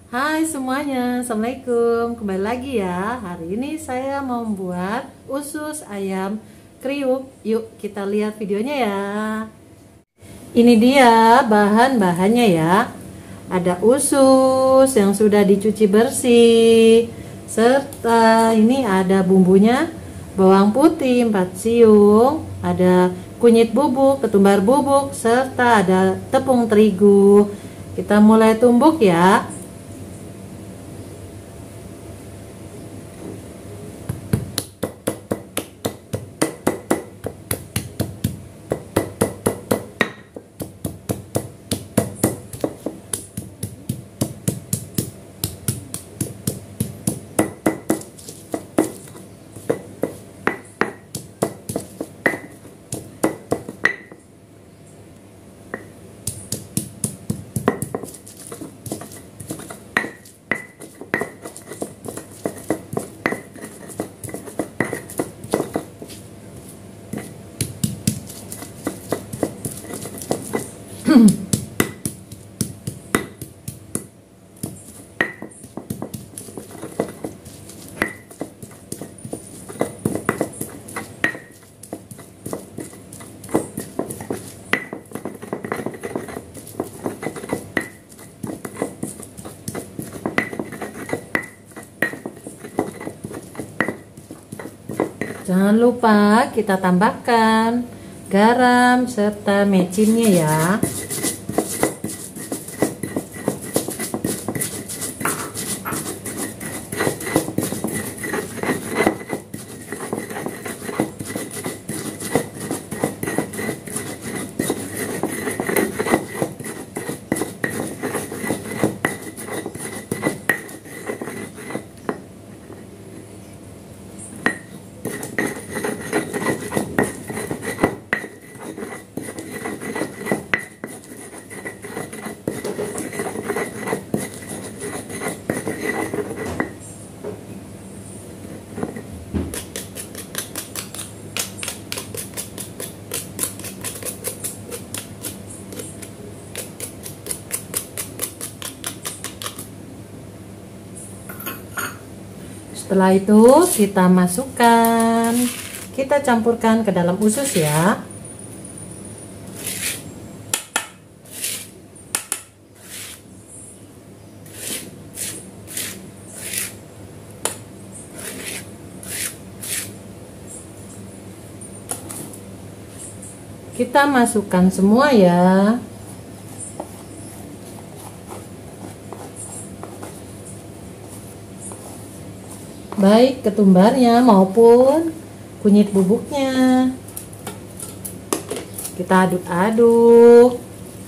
Hai semuanya, Assalamualaikum. Kembali lagi ya. Hari ini saya mau membuat usus ayam kriuk. Yuk kita lihat videonya ya. Ini dia bahan-bahannya ya. Ada usus yang sudah dicuci bersih, serta ini ada bumbunya, bawang putih 4 siung, ada kunyit bubuk, ketumbar bubuk, serta ada tepung terigu. Kita mulai tumbuk ya. Jangan lupa kita tambahkan garam serta mecinnya ya. Setelah itu kita masukkan, kita campurkan ke dalam usus ya. Kita masukkan semua ya. Baik ketumbarnya maupun kunyit bubuknya. Kita aduk-aduk.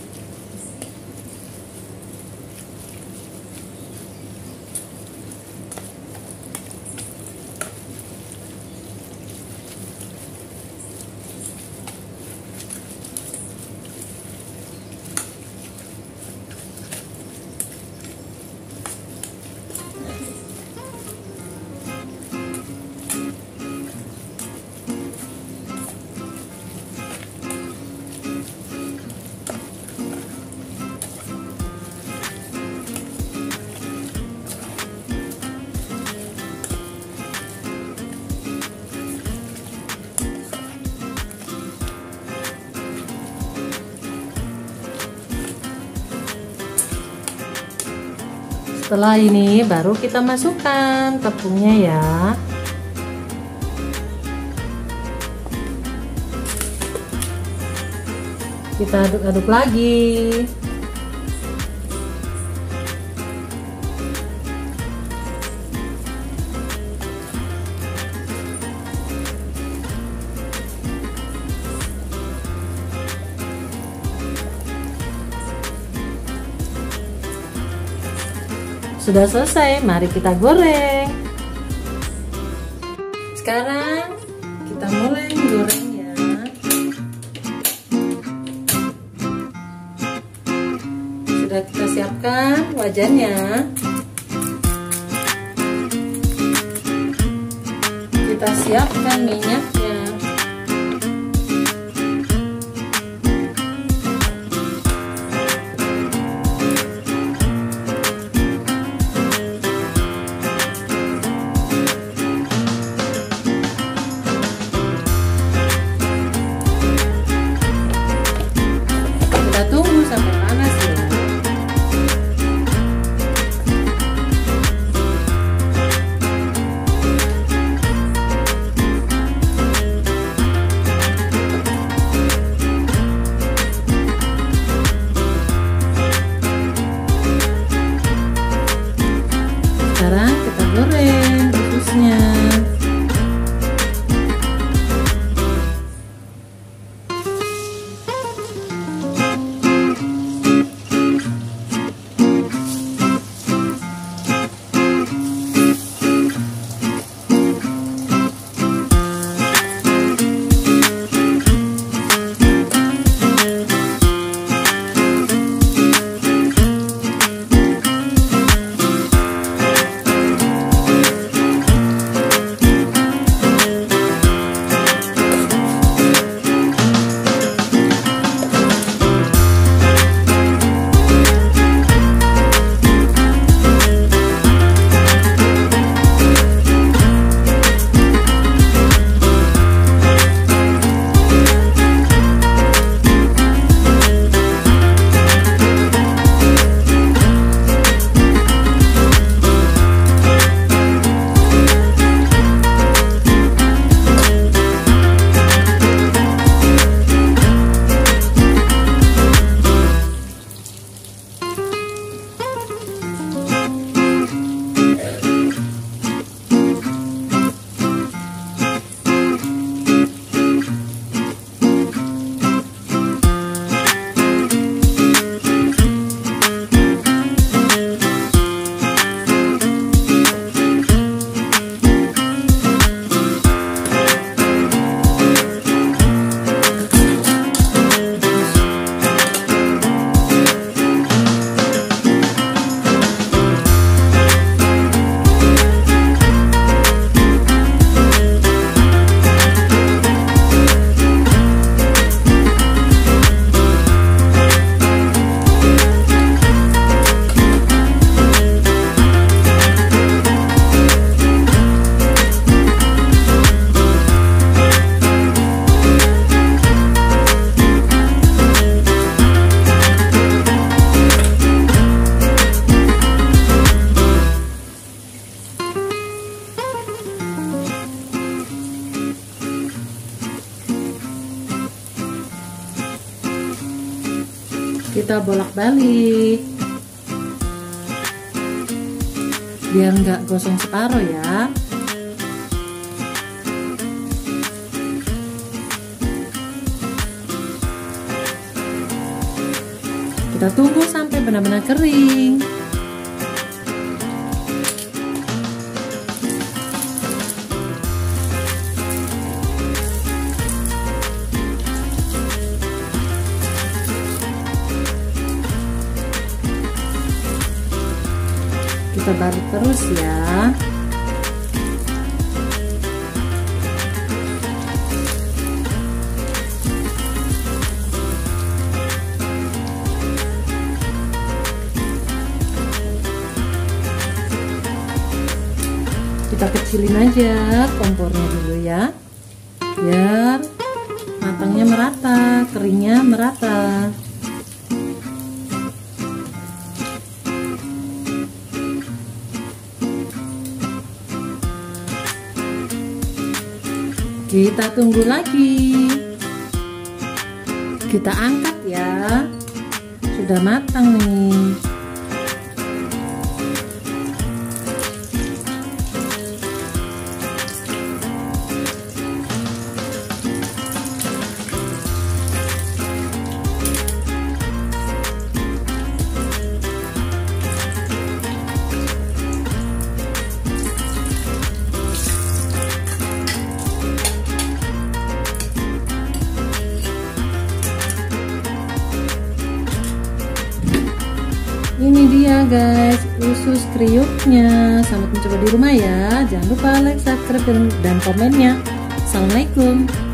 Setelah ini baru kita masukkan tepungnya ya. Kita aduk-aduk lagi. Sudah selesai, mari kita goreng. Sekarang kita mulai gorengnya. Sudah kita siapkan wajannya. Kita siapkan minyaknya. kita bolak-balik biar nggak gosong separuh ya. Kita tunggu sampai benar-benar kering. Kita balik terus ya. Kita kecilin aja kompornya dulu ya, biar matangnya merata, keringnya merata. Kita tunggu lagi. Kita angkat ya. Sudah matang nih. Ini dia guys, usus kriuknya. Selamat mencoba di rumah ya. Jangan lupa like, subscribe, dan komennya. Assalamualaikum.